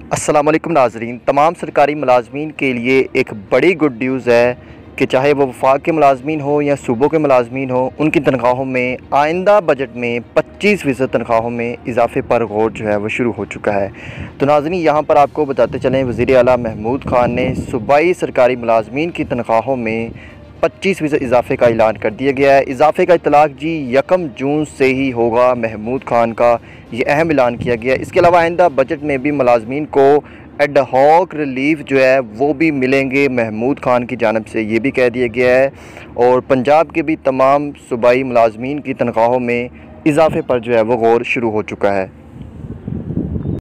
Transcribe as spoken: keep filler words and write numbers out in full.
अस्सलाम वालेकुम नाज़रीन, तमाम सरकारी मुलाजमीन के लिए एक बड़ी गुड न्यूज़ है कि चाहे वो वफाक के मुलाजमीन हो या सूबों के मुलाजमीन हो, उनकी तनख्वाहों में आइंदा बजट में पच्चीस फ़ीसद तनख्वाहों में इजाफ़े पर गौर जो है वो शुरू हो चुका है। तो नाज़रीन, यहाँ पर आपको बताते चलें, वज़ीर आला महमूद खान ने सूबाई सरकारी मुलाजमीन की तनख्वाहों में पच्चीस फ़ीसद इजाफ़े का ऐलान कर दिया गया है। इजाफ़े का इतलाक़ जी यकम जून से ही होगा। महमूद खान का ये अहम ऐलान किया गया है। इसके अलावा आइंदा बजट में भी मुलाजमीन को एड हॉक रिलीफ जो है वो भी मिलेंगे महमूद खान की जानिब से, ये भी कह दिया गया है। और पंजाब के भी तमाम सूबाई मुलाजमीन की तनख्वाहों में इजाफ़े पर जो है वो गौर शुरू हो चुका है।